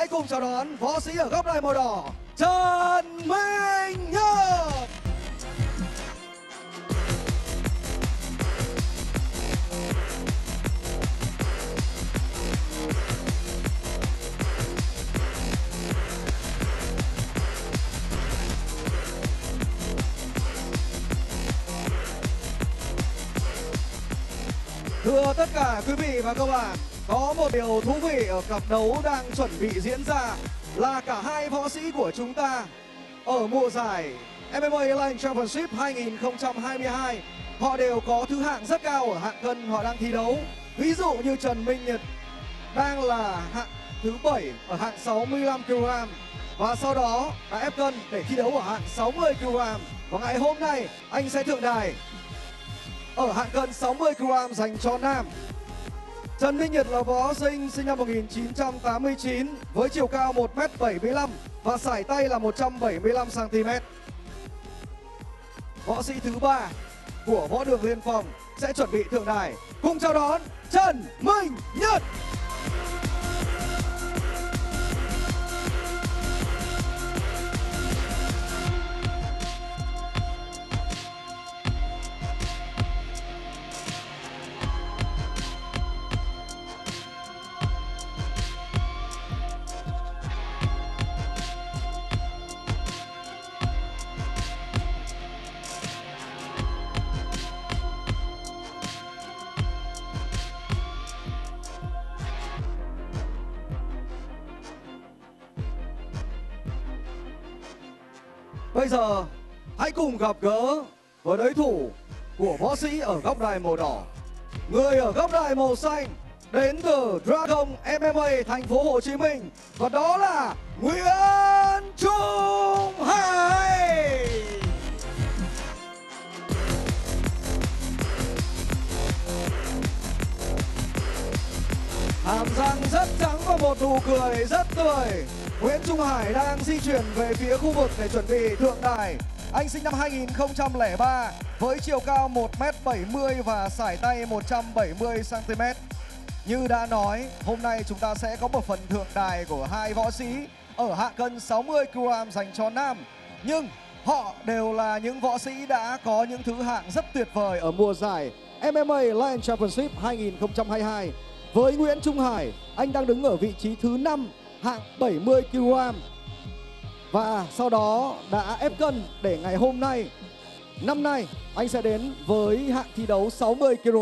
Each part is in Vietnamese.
hãy cùng chào đón võ sĩ ở góc đài màu đỏ, Trần Minh Nhật. Thưa tất cả quý vị và các bạn, có một điều thú vị ở cặp đấu đang chuẩn bị diễn ra là cả hai võ sĩ của chúng ta ở mùa giải MMA Light Championship 2022 họ đều có thứ hạng rất cao ở hạng cân họ đang thi đấu. Ví dụ như Trần Minh Nhật đang là hạng thứ 7 ở hạng 65 kg và sau đó đã ép cân để thi đấu ở hạng 60 kg. Và ngày hôm nay anh sẽ thượng đài ở hạng cân 60 kg dành cho nam. Trần Minh Nhật là võ sinh sinh năm 1989 với chiều cao 1m75 và sải tay là 175 cm. Võ sĩ thứ 3 của võ đường Liên Phong sẽ chuẩn bị thượng đài. Cùng chào đón Trần Minh Nhật. Bây giờ hãy cùng gặp gỡ với đối thủ của võ sĩ ở góc đài màu đỏ. Người ở góc đài màu xanh đến từ Dragon MMA thành phố Hồ Chí Minh và đó là Nguyễn Trung Hải. Hàm răng rất trắng và một nụ cười rất tươi. Nguyễn Trung Hải đang di chuyển về phía khu vực để chuẩn bị thượng đài. Anh sinh năm 2003 với chiều cao 1m70 và sải tay 170 cm. Như đã nói, hôm nay chúng ta sẽ có một phần thượng đài của hai võ sĩ ở hạng cân 60 kg dành cho nam. Nhưng họ đều là những võ sĩ đã có những thứ hạng rất tuyệt vời ở mùa giải MMA Light Championship 2022. Với Nguyễn Trung Hải, anh đang đứng ở vị trí thứ 5 hạng 70 kg và sau đó đã ép cân để ngày hôm nay, năm nay anh sẽ đến với hạng thi đấu 60 kg.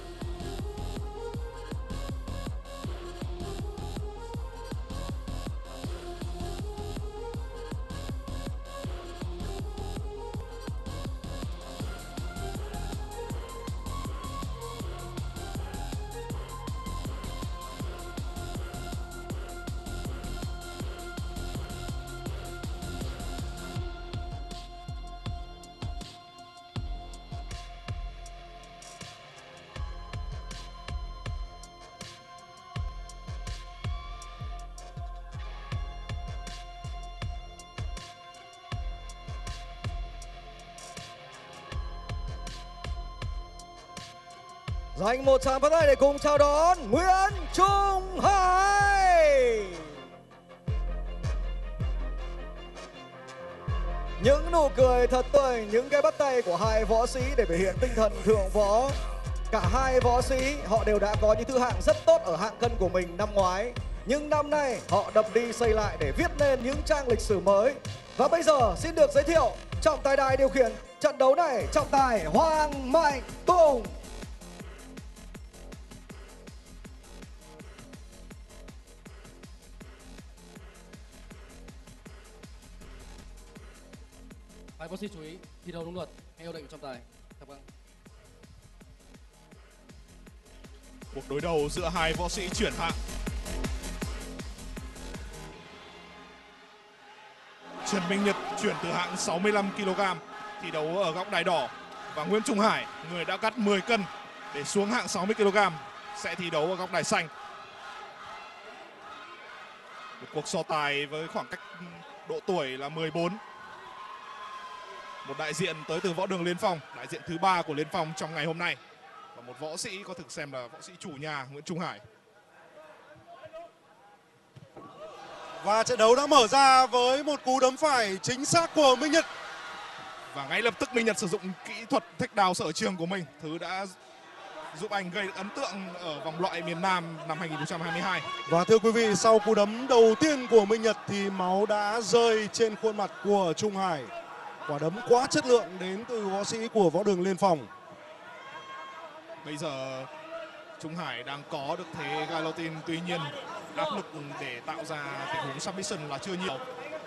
Dành một tràng pháo tay để cùng chào đón Nguyễn Trung Hải. Những nụ cười thật tươi, những cái bắt tay của hai võ sĩ để thể hiện tinh thần thượng võ. Cả hai võ sĩ họ đều đã có những thứ hạng rất tốt ở hạng cân của mình năm ngoái. Nhưng năm nay họ đập đi xây lại để viết nên những trang lịch sử mới. Và bây giờ xin được giới thiệu trọng tài đài điều khiển trận đấu này, trọng tài Hoàng Mạnh Tùng. Hai võ sĩ chú ý thi đấu đúng luật, theo lệnh trọng tài. Cảm ơn. Cuộc đối đầu giữa hai võ sĩ chuyển hạng. Trần Minh Nhật chuyển từ hạng 65 kg thi đấu ở góc đài đỏ và Nguyễn Trung Hải, người đã cắt 10 cân để xuống hạng 60 kg sẽ thi đấu ở góc đài xanh. Một cuộc so tài với khoảng cách độ tuổi là 14. Một đại diện tới từ võ đường Liên Phong, đại diện thứ 3 của Liên Phong trong ngày hôm nay. Và một võ sĩ có thực xem là võ sĩ chủ nhà Nguyễn Trung Hải. Và trận đấu đã mở ra với một cú đấm phải chính xác của Minh Nhật. Và ngay lập tức Minh Nhật sử dụng kỹ thuật takedown sở trường của mình, thứ đã giúp anh gây ấn tượng ở vòng loại miền Nam năm 2022. Và thưa quý vị, sau cú đấm đầu tiên của Minh Nhật thì máu đã rơi trên khuôn mặt của Trung Hải. Quả đấm quá chất lượng đến từ võ sĩ của Võ Đường Liên Phong. Bây giờ Trung Hải đang có được thế guillotine, tuy nhiên áp lực để tạo ra tình huống submission là chưa nhiều.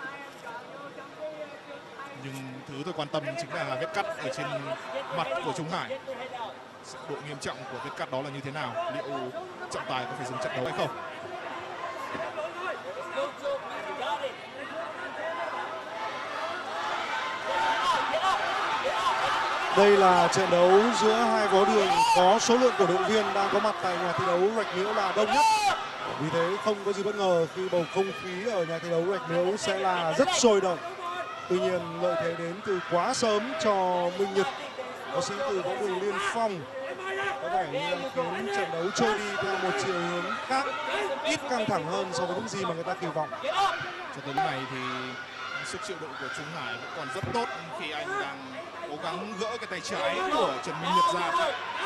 Nhưng thứ tôi quan tâm chính là vết cắt ở trên mặt của Trung Hải. Độ nghiêm trọng của vết cắt đó là như thế nào? Liệu trọng tài có phải dừng trận đấu hay không? Đây là trận đấu giữa hai võ đường có số lượng cổ động viên đang có mặt tại nhà thi đấu Rạch Miễu là đông nhất. Vì thế không có gì bất ngờ khi bầu không khí ở nhà thi đấu Rạch Miễu sẽ là rất sôi động. Tuy nhiên lợi thế đến từ quá sớm cho Minh Nhật, võ sĩ từ Võ Đường Liên Phong, có vẻ như đang khiến trận đấu trôi đi theo một chiều hướng khác, ít căng thẳng hơn so với những gì mà người ta kỳ vọng. Cho tới lúc này thì sức chịu đựng của Trung Hải vẫn còn rất tốt khi anh đang cố gắng gỡ cái tay trái của Trần Minh Nhật ra.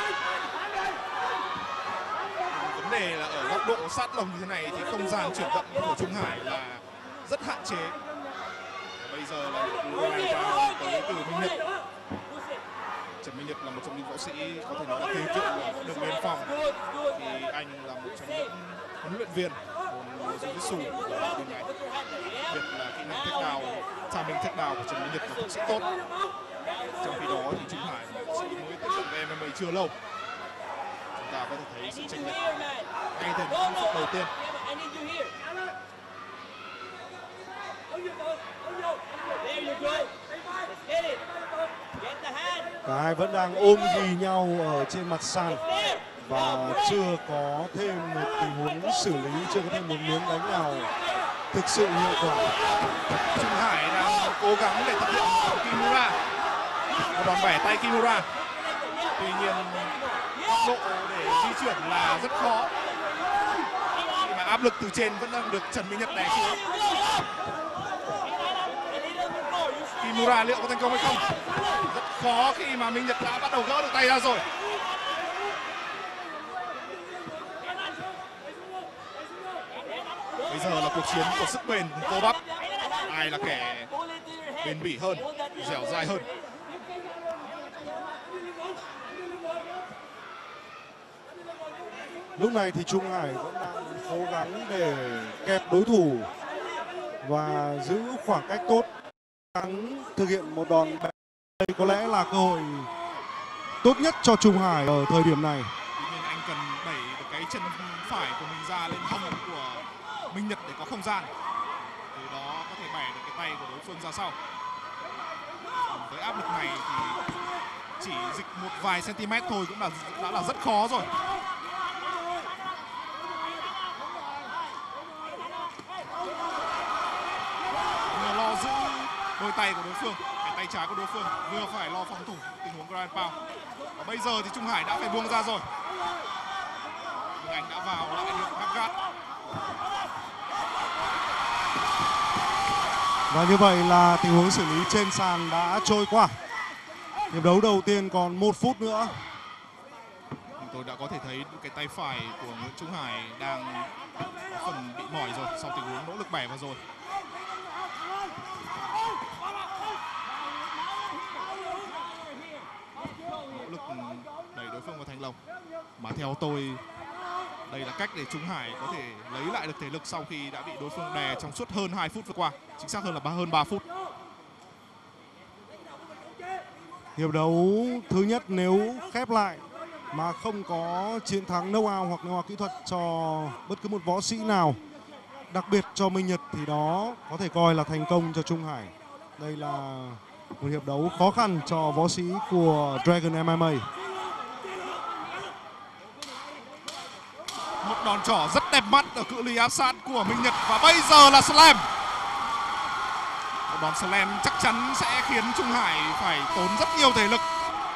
Vấn đề là ở góc độ sát lồng như thế này thì không gian chuyển động của Trung Hải là rất hạn chế. Bây giờ là right vào tới từ Minh Nhật. Trần Minh Nhật là một trong những võ sĩ có thể nói là kỳ cựu của Đường Liên Phong, thì anh là một trong những huấn luyện viên của jiu-jitsu của đường này. Đặc biệt là kỹ năng takedown, timing takedown của Trần Minh Nhật là thực sự tốt. Trong khi đó thì Trung Hải là võ sĩ mới tiếp cận với MMA chưa lâu. Chúng ta có thể thấy sự chênh lệch ngay từ những phút đầu tiên. Cả hai vẫn đang ôm ghì nhau ở trên mặt sàn và chưa có thêm một tình huống xử lý, chưa có thêm một miếng đánh nào thực sự hiệu quả. Trung Hải đang cố gắng để thực hiện Kimura, một đòn bẻ tay Kimura. Tuy nhiên góc độ để di chuyển là rất khó, khi mà áp lực từ trên vẫn đang được Trần Minh Nhật đè xuống. Kimura liệu có thành công hay không? Rất khó khi mà Minh Nhật đã bắt đầu gỡ được tay ra rồi. Bây giờ là cuộc chiến của sức bền, cơ bắp. Ai là kẻ bền bỉ hơn, dẻo dai hơn? Lúc này thì Trung Hải vẫn đang cố gắng để kẹp đối thủ và giữ khoảng cách tốt, gắng thực hiện một đòn bẻ. Đây có lẽ là cơ hội tốt nhất cho Trung Hải ở thời điểm này. Tuy nhiên anh cần đẩy được cái chân phải của mình ra lên hông của Minh Nhật để có không gian, từ đó có thể bẻ được cái tay của đối phương ra sau. Với áp lực này thì chỉ dịch một vài cm thôi cũng đã là rất khó rồi. Vừa lo giữ đôi tay của đối phương, cái tay trái của đối phương, vừa phải lo phòng thủ tình huống ground pound. Và bây giờ thì Trung Hải đã phải buông ra rồi. Nhưng anh đã vào lại được half guard. Và như vậy là tình huống xử lý trên sàn đã trôi qua. Hiệp đấu đầu tiên còn 1 phút nữa. Tôi đã có thể thấy cái tay phải của Nguyễn Trung Hải đang có phần bị mỏi rồi sau tình huống nỗ lực bẻ vừa rồi. Nỗ lực đẩy đối phương vào thành lồng. Mà theo tôi, đây là cách để Trung Hải có thể lấy lại được thể lực sau khi đã bị đối phương đè trong suốt hơn 2 phút vừa qua. Chính xác hơn là hơn 3 phút. Hiệp đấu thứ nhất nếu khép lại mà không có chiến thắng knockout hoặc knockout kỹ thuật cho bất cứ một võ sĩ nào, đặc biệt cho Minh Nhật, thì đó có thể coi là thành công cho Trung Hải. Đây là một hiệp đấu khó khăn cho võ sĩ của Dragon MMA. Một đòn trỏ rất đẹp mắt ở cự ly áp sát của Minh Nhật, và bây giờ là slam. Một đòn slam chắc chắn sẽ khiến Trung Hải phải tốn rất nhiều thể lực.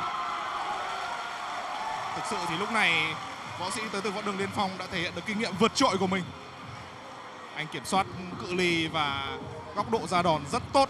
Thực sự thì lúc này võ sĩ tới từ Võ Đường Liên Phong đã thể hiện được kinh nghiệm vượt trội của mình. Anh kiểm soát cự ly và góc độ ra đòn rất tốt.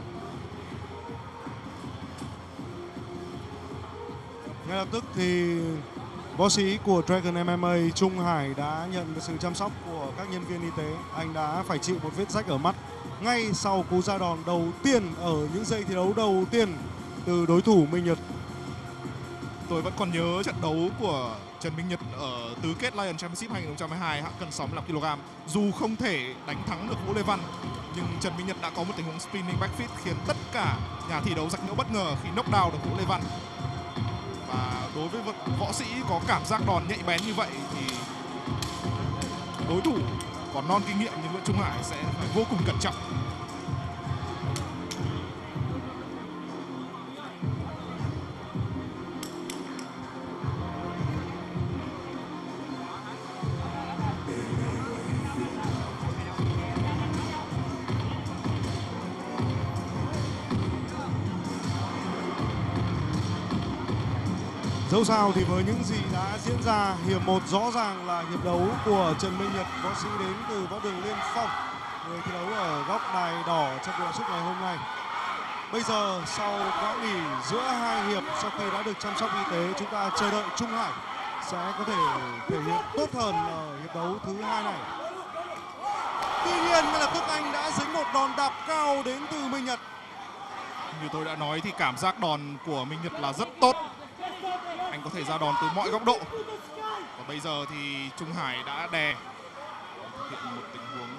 Ngay lập tức thì võ sĩ của Dragon MMA Trung Hải đã nhận được sự chăm sóc của các nhân viên y tế. Anh đã phải chịu một vết rách ở mắt ngay sau cú ra đòn đầu tiên ở những giây thi đấu đầu tiên từ đối thủ Minh Nhật. Tôi vẫn còn nhớ trận đấu của Trần Minh Nhật ở tứ kết Lion Championship 2022 hạng cân 65 kg. Dù không thể đánh thắng được Vũ Lê Văn, nhưng Trần Minh Nhật đã có một tình huống spinning backflip khiến tất cả nhà thi đấu rạch nhỡ bất ngờ khi knockdown được Vũ Lê Văn. Và đối với võ sĩ có cảm giác đòn nhạy bén như vậy thì đối thủ còn non kinh nghiệm như Nguyễn Trung Hải sẽ phải vô cùng cẩn trọng. Dẫu sao thì với những gì đã diễn ra, hiệp 1 rõ ràng là hiệp đấu của Trần Minh Nhật, võ sĩ đến từ võ đường Liên Phong, người thi đấu ở góc đài đỏ trong cuộc sức ngày hôm nay. Bây giờ sau quãng nghỉ giữa hai hiệp, sau khi đã được chăm sóc y tế, chúng ta chờ đợi Trung Hải sẽ có thể thể hiện tốt hơn ở hiệp đấu thứ hai này. Tuy nhiên ngay lập tức anh đã dính một đòn đạp cao đến từ Minh Nhật. Như tôi đã nói thì cảm giác đòn của Minh Nhật là rất tốt. Anh có thể ra đòn từ mọi góc độ. Và bây giờ thì Trung Hải đã đè, thực hiện một tình huống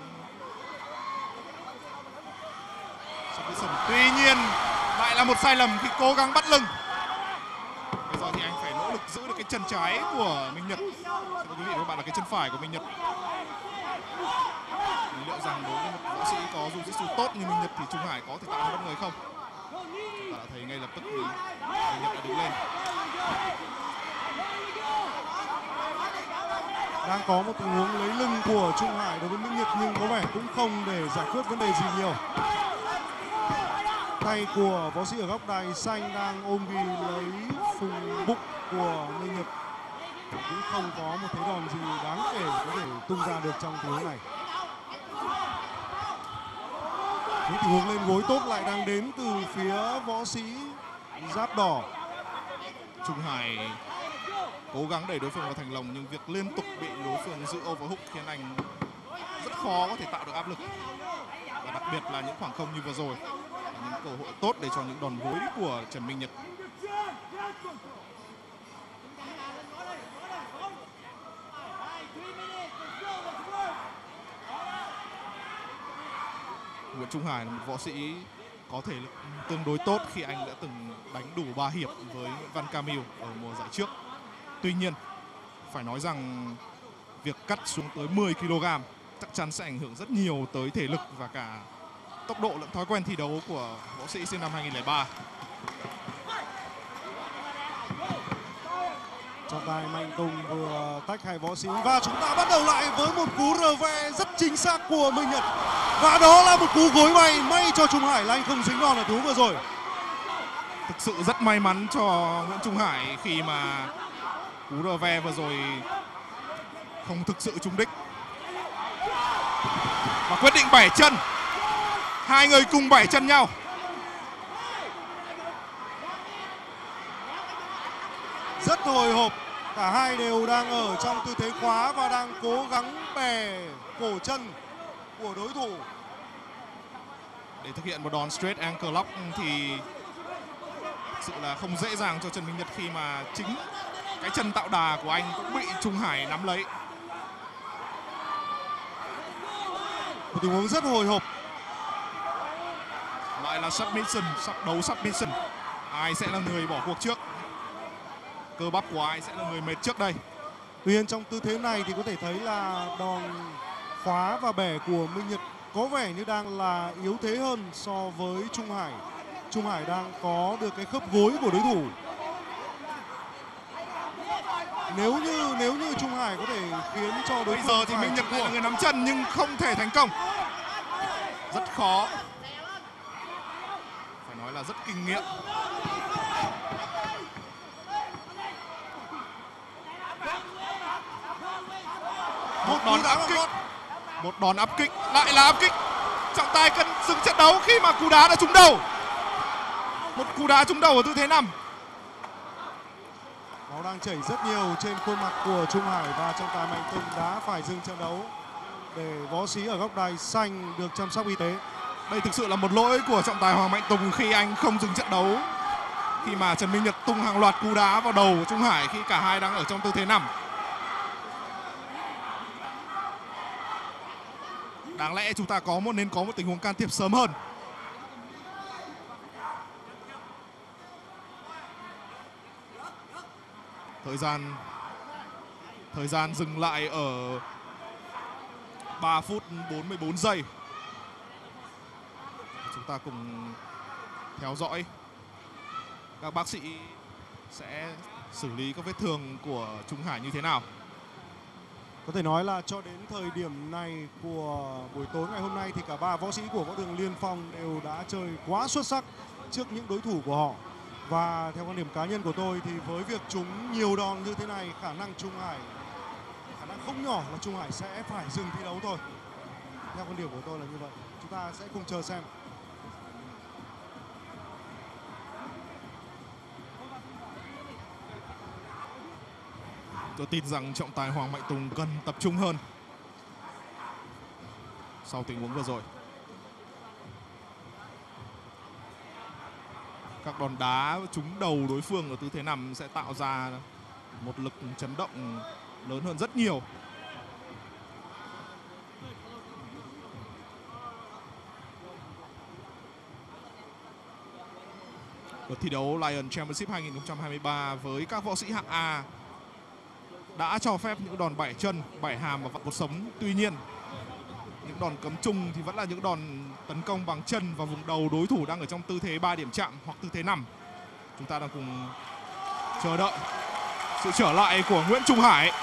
submission. Tuy nhiên lại là một sai lầm khi cố gắng bắt lưng. Bây giờ thì anh phải nỗ lực giữ được cái chân trái của Minh Nhật. Xin lỗi quý vị và các bạn là cái chân phải của Minh Nhật. Liệu rằng đối với một võ sĩ có jiu-jitsu tốt như Minh Nhật thì Trung Hải có thể tạo ra bất ngờ không? Chúng ta đã thấy ngay lập tức thì Minh Nhật đã đứng lên. Đang có một tình huống lấy lưng của Trung Hải đối với Minh Nhật nhưng có vẻ cũng không để giải quyết vấn đề gì nhiều. Tay của võ sĩ ở góc đài xanh đang ôm ghi lấy vùng bụng của Minh Nhật. Cũng không có một thế đòn gì đáng kể có thể tung ra được trong tình huống này. Những tình huống lên gối tốt lại đang đến từ phía võ sĩ giáp đỏ. Trung Hải cố gắng đẩy đối phương vào thành lồng nhưng việc liên tục bị đối phương giữ overhook khiến anh rất khó có thể tạo được áp lực. Và đặc biệt là những khoảng không như vừa rồi là những cơ hội tốt để cho những đòn gối của Trần Minh Nhật. Nguyễn Trung Hải là một võ sĩ có thể lực tương đối tốt khi anh đã từng đánh đủ 3 hiệp với Nguyễn Văn Camille ở mùa giải trước. Tuy nhiên, phải nói rằng việc cắt xuống tới 10 kg chắc chắn sẽ ảnh hưởng rất nhiều tới thể lực và cả tốc độ lẫn thói quen thi đấu của võ sĩ sinh năm 2003. Trọng tài Mạnh Tùng vừa tách hai võ sĩ và chúng ta bắt đầu lại với một cú rờ ve rất chính xác của Minh Nhật. Và đó là một cú gối bay, may cho Trung Hải là anh không dính đòn ở cú vừa rồi. Thực sự rất may mắn cho Nguyễn Trung Hải khi mà cú rờ ve vừa rồi không thực sự trúng đích. Và quyết định bẻ chân. Hai người cùng bẻ chân nhau. Rất hồi hộp, cả hai đều đang ở trong tư thế khóa và đang cố gắng bẻ cổ chân của đối thủ. Để thực hiện một đòn straight ankle lock thì thực sự là không dễ dàng cho Trần Minh Nhật khi mà chính cái chân tạo đà của anh cũng bị Trung Hải nắm lấy. Một tình huống rất hồi hộp. Lại là submission, đấu submission. Ai sẽ là người bỏ cuộc trước? Cơ bắp của ai sẽ là người mệt trước đây? Tuy nhiên trong tư thế này thì có thể thấy là đòn khóa và bẻ của Minh Nhật có vẻ như đang là yếu thế hơn so với Trung Hải. Trung Hải đang có được cái khớp gối của đối thủ. Nếu như Trung Hải có thể khiến cho đối Bây thủ giờ thì Minh Nhật là người nắm chân nhưng không thể thành công. Rất khó. Phải nói là rất kinh nghiệm. Một đòn áp kích. Một đòn áp kích, lại là áp kích. Trọng tài cần dừng trận đấu khi mà cú đá đã trúng đầu. Một cú đá trúng đầu ở tư thế nằm. Máu đang chảy rất nhiều trên khuôn mặt của Trung Hải và trọng tài Mạnh Tùng đã phải dừng trận đấu để võ sĩ ở góc đài xanh được chăm sóc y tế. Đây thực sự là một lỗi của trọng tài Hoàng Mạnh Tùng khi anh không dừng trận đấu khi mà Trần Minh Nhật tung hàng loạt cú đá vào đầu của Trung Hải khi cả hai đang ở trong tư thế nằm. Đáng lẽ chúng ta nên có một tình huống can thiệp sớm hơn. Thời gian dừng lại ở 3 phút 44 giây. Chúng ta cùng theo dõi các bác sĩ sẽ xử lý các vết thương của Trung Hải như thế nào. Có thể nói là cho đến thời điểm này của buổi tối ngày hôm nay thì cả ba võ sĩ của võ đường Liên Phong đều đã chơi quá xuất sắc trước những đối thủ của họ. Và theo quan điểm cá nhân của tôi thì với việc trúng nhiều đòn như thế này, khả năng không nhỏ là Trung Hải sẽ phải dừng thi đấu thôi. Theo quan điểm của tôi là như vậy. Chúng ta sẽ cùng chờ xem. Tôi tin rằng trọng tài Hoàng Mạnh Tùng cần tập trung hơn sau tình huống vừa rồi. Các đòn đá trúng đầu đối phương ở tư thế nằm sẽ tạo ra một lực chấn động lớn hơn rất nhiều. Đợt thi đấu Lion Championship 2023 với các võ sĩ hạng A đã cho phép những đòn bẻ chân, bẻ hàm và vặn cột sống. Tuy nhiên, những đòn cấm chung thì vẫn là những đòn tấn công bằng chân vào vùng đầu đối thủ đang ở trong tư thế 3 điểm chạm hoặc tư thế nằm. Chúng ta đang cùng chờ đợi sự trở lại của Nguyễn Trung Hải.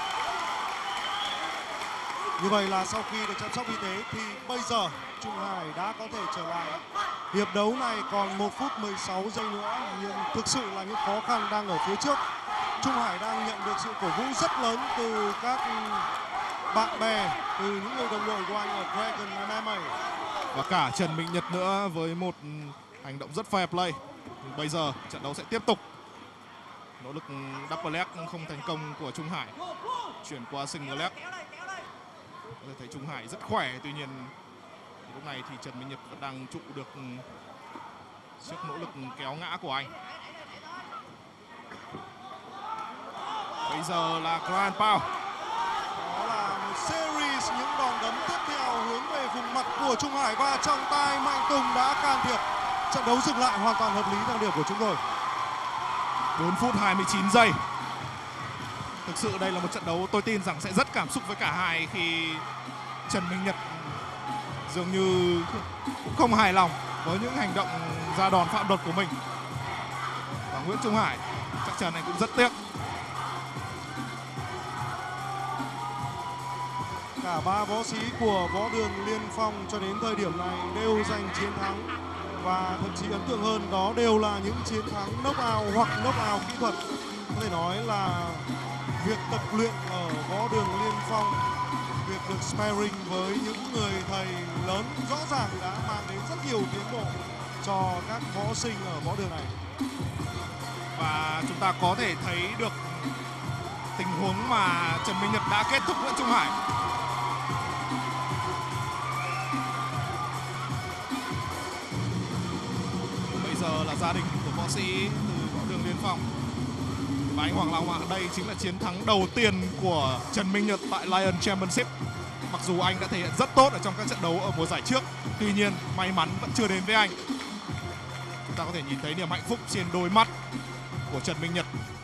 Như vậy là sau khi được chăm sóc y tế thì bây giờ Trung Hải đã có thể trở lại. Hiệp đấu này còn 1 phút 16 giây nữa, nhưng thực sự là những khó khăn đang ở phía trước. Trung Hải đang nhận được sự cổ vũ rất lớn từ các bạn bè, từ những người đồng đội của anh ở Dragon MMA. Và cả Trần Minh Nhật nữa với một hành động rất fair play. Bây giờ trận đấu sẽ tiếp tục. Nỗ lực double leg không thành công của Trung Hải. Chuyển qua single leg. Có thể thấy Trung Hải rất khỏe, tuy nhiên lúc này thì Trần Minh Nhật vẫn đang trụ được trước nỗ lực kéo ngã của anh. Bây giờ là Grand Pound. Đó là một series những đòn đấm tiếp theo hướng về vùng mặt của Trung Hải và trọng tài Mạnh Tùng đã can thiệp. Trận đấu dừng lại hoàn toàn hợp lý theo điểm của chúng tôi. 4 phút 29 giây. Thực sự đây là một trận đấu tôi tin rằng sẽ rất cảm xúc với cả hai khi Trần Minh Nhật dường như cũng không hài lòng với những hành động ra đòn phạm luật của mình. Và Nguyễn Trung Hải chắc chắn anh cũng rất tiếc. Cả ba võ sĩ của võ đường Liên Phong cho đến thời điểm này đều giành chiến thắng. Và thậm chí ấn tượng hơn đó đều là những chiến thắng knockout hoặc knockout kỹ thuật. Có thể nói là việc tập luyện ở võ đường Liên Phong, việc được sparring với những người thầy lớn rõ ràng đã mang đến rất nhiều tiến bộ cho các võ sinh ở võ đường này. Và chúng ta có thể thấy được tình huống mà Trần Minh Nhật đã kết thúc Nguyễn Trung Hải. Bây giờ là gia đình của võ sĩ từ võ đường Liên Phong. Và anh Hoàng Long ạ, đây chính là chiến thắng đầu tiên của Trần Minh Nhật tại Lion Championship. Mặc dù anh đã thể hiện rất tốt ở trong các trận đấu ở mùa giải trước, tuy nhiên may mắn vẫn chưa đến với anh. Chúng ta có thể nhìn thấy niềm hạnh phúc trên đôi mắt của Trần Minh Nhật